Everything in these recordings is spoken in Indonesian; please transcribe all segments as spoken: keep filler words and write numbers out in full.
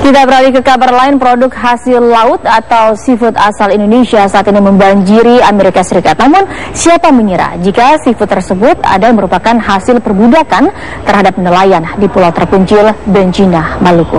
Kita beralih ke kabar lain, produk hasil laut atau seafood asal Indonesia saat ini membanjiri Amerika Serikat. Namun, siapa mengira jika seafood tersebut ada yang merupakan hasil perbudakan terhadap nelayan di pulau terpencil Benjina, Maluku.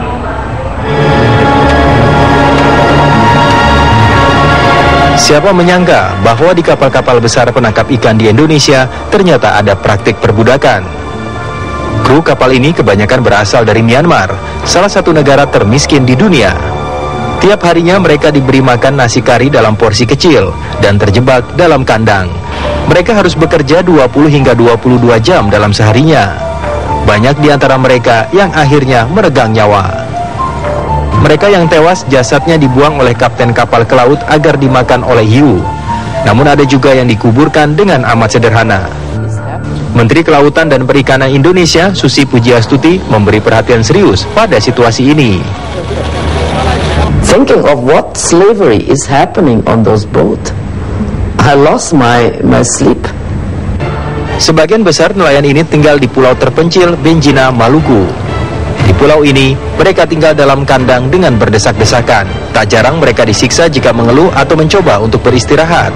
Siapa menyangka bahwa di kapal-kapal besar penangkap ikan di Indonesia ternyata ada praktik perbudakan. Kru kapal ini kebanyakan berasal dari Myanmar, salah satu negara termiskin di dunia. Tiap harinya mereka diberi makan nasi kari dalam porsi kecil dan terjebak dalam kandang. Mereka harus bekerja dua puluh hingga dua puluh dua jam dalam seharinya. Banyak di antara mereka yang akhirnya meregang nyawa. Mereka yang tewas jasadnya dibuang oleh kapten kapal ke laut agar dimakan oleh hiu. Namun ada juga yang dikuburkan dengan amat sederhana. Menteri Kelautan dan Perikanan Indonesia, Susi Pujiastuti, memberi perhatian serius pada situasi ini. Thinking of what slavery is happening on those boats, I lost my my sleep. Sebagian besar nelayan ini tinggal di pulau terpencil Benjina, Maluku. Di pulau ini, mereka tinggal dalam kandang dengan berdesak-desakan. Tak jarang mereka disiksa jika mengeluh atau mencoba untuk beristirahat.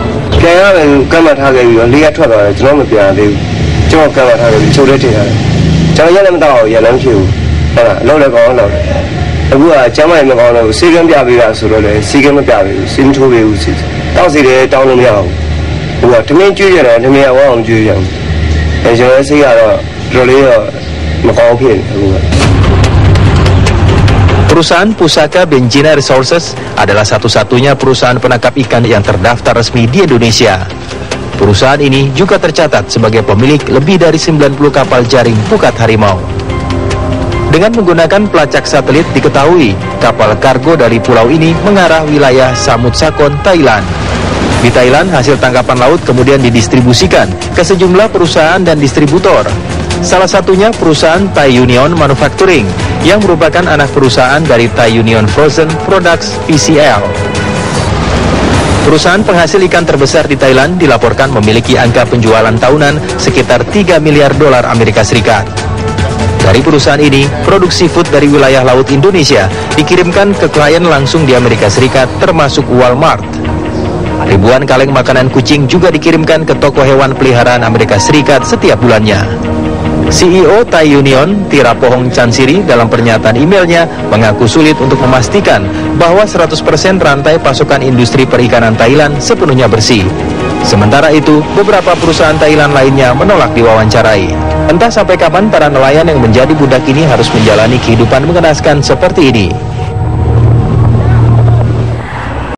Perusahaan Pusaka Benjina Resources adalah satu-satunya perusahaan penangkap ikan yang terdaftar resmi di Indonesia. Perusahaan ini juga tercatat sebagai pemilik lebih dari sembilan puluh kapal jaring pukat harimau. Dengan menggunakan pelacak satelit diketahui kapal kargo dari pulau ini mengarah wilayah Samut Sakon, Thailand. Di Thailand, hasil tangkapan laut kemudian didistribusikan ke sejumlah perusahaan dan distributor. Salah satunya perusahaan Thai Union Manufacturing yang merupakan anak perusahaan dari Thai Union Frozen Products P C L. Perusahaan penghasil ikan terbesar di Thailand dilaporkan memiliki angka penjualan tahunan sekitar tiga miliar dolar Amerika Serikat. Dari perusahaan ini, produk seafood dari wilayah laut Indonesia dikirimkan ke klien langsung di Amerika Serikat termasuk Walmart. Ribuan kaleng makanan kucing juga dikirimkan ke toko hewan peliharaan Amerika Serikat setiap bulannya. C E O Thai Union, Tirapohong Chansiri, dalam pernyataan emailnya mengaku sulit untuk memastikan bahwa seratus persen rantai pasokan industri perikanan Thailand sepenuhnya bersih. Sementara itu, beberapa perusahaan Thailand lainnya menolak diwawancarai. Entah sampai kapan para nelayan yang menjadi budak ini harus menjalani kehidupan mengenaskan seperti ini.